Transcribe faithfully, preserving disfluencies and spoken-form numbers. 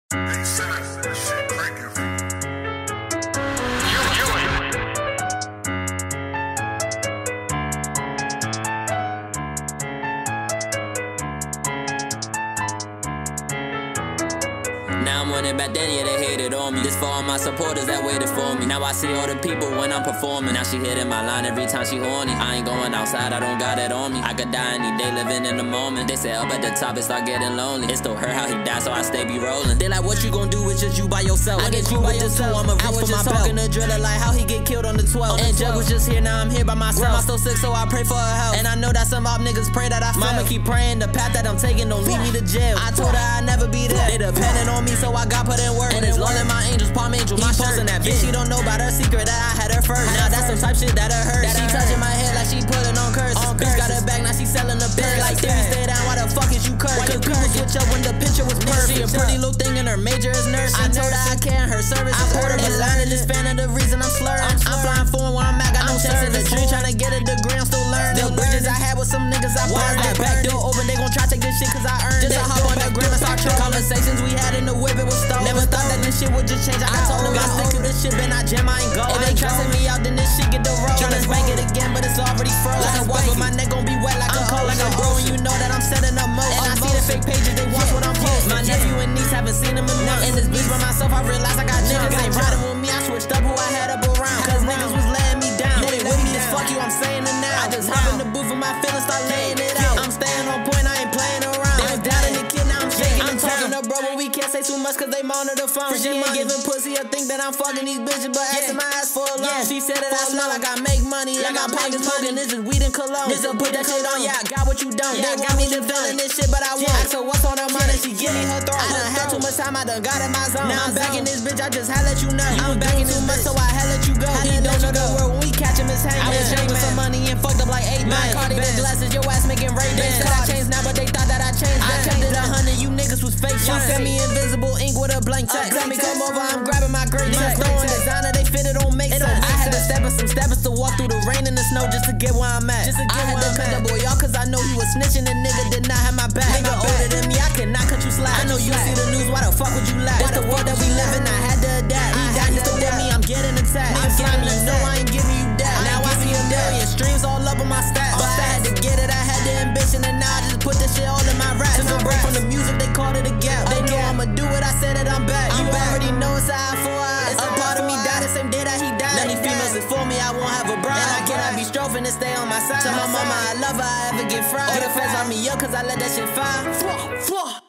They said that shit cranking. Now I'm winning back then, yeah, they hated on me. This for all my supporters that waited for me. Now I see all the people when I'm performing. Now she hitting my line every time she horny. I ain't going outside, I don't got it on me. I could die any day living in the moment. They say up at the top it start getting lonely. It still hurt how he died, so I stay be rolling. They like, what you gon' do with just you by yourself? I get you by yourself, I'ma reach for my belt. I was just talking to Driller like how he get killed on the twelfth. And Jug was just here, now I'm here by myself. Grandma still sick, so I pray for her health. And I know that some op niggas pray that I fail. Mama keep praying the path that I'm taking don't lead me to jail. I told her I'd never be there. They depending on me, so I got put in work. And it's Lord and my angels, palm angel, my posting that bitch. She don't know about her secret that I had her first. Now that's some type shit that her hurt. She touching my head like she pulling on curses. Bitch got her back, now she selling the bitch. Like theory, stay down, why the fuck is you curse? Cause people switch up when the picture was perfect. She a pretty little thing and her major is nursing. I told her I can't, her service is her. And line is this fan of the reason I'm slurring. I'm flying foreign where I'm at, got no chasing the dream. Trying to get a degree, I'm still learning. The bridges I had with some niggas I burned. That back door open, they gon' try to take this shit cause I earned it. Just I hop on the gram and start trolling. Conversations we had in the whip, it was stolen. Never thought that this shit would just change. I got told them I stick to this shit, man, I jam, I ain't go. If they trusting me out, then this shit get the roll. Tryna spank it again, but it's already froze. Like a wife, but my neck gon' be wet like a cold. Like a bro, and you know that I'm setting up most. And I see the fake pages, they watch what I'm posting. My nephew and niece haven't seen them enough. In this bitch by myself, I realized I got niggas ain't riding with me. I switched up who I had up around. Cause niggas was letting me down. They with me as fuck you, I'm saying it now. I just hop in the booth and my feelings start laying it out. I'm staying on point, I ain't playing around. They was down in the kid, now I'm shaking. I'm talking to bro, but we can't say too much cause they monitor the phone. She ain't giving pussy or think that I'm fucking these bitches, but asking my ass for a loan. She said that I smell like I make money, like I'm pockets smoking. This is weed and cologne. This is put that shit on, yeah, I got what you don't. They got me to feeling this shit, but I won't. Ask her what's on her mind and she give me her throat. I done had too much time, I done got in my zone. Now I'm back in this bitch, I just had let you know. I'm back in too much, so I had let you go. He don't know the word when we catch him, it's hanging. I was young with some money and fucked up like eight man. Cardi the glasses, your ass making Ray Bans. Said I changed now, but they thought that I changed. I kept it a hundred, you niggas was fake. She sent me invisible ink with a blank text. Tell me come over, I'm grabbing my great text. Throwing designer, they fit it don't make sense. I had to step in some steppers to walk through the rain and the snow just to get where I'm at. Just to get I had to cut the boy y'all cause I know he was snitching and nigga did not have my back. Nigga older than me, I cannot cut you slack. I know you see the news, why the fuck would you laugh? That's the world that we live in, I had to adapt. He died, he still with me, I'm getting attacked. I'm slimy, you know I ain't giving you that. Now I see a million streams all up on my stats. But I had to get it, I had the ambition, and now I just put this shit all in my rap. Took a break from the music, they called it a gap. They know I'ma do it, I said that I'm back. You already know it's eye for eye. A part of me died the same day that he died. Many females is for me, I won't have a bride. And I cannot be strofing to stay on my side. Tell my mama I love her, I ever get fried. All the feds on me up cause I let that shit fire.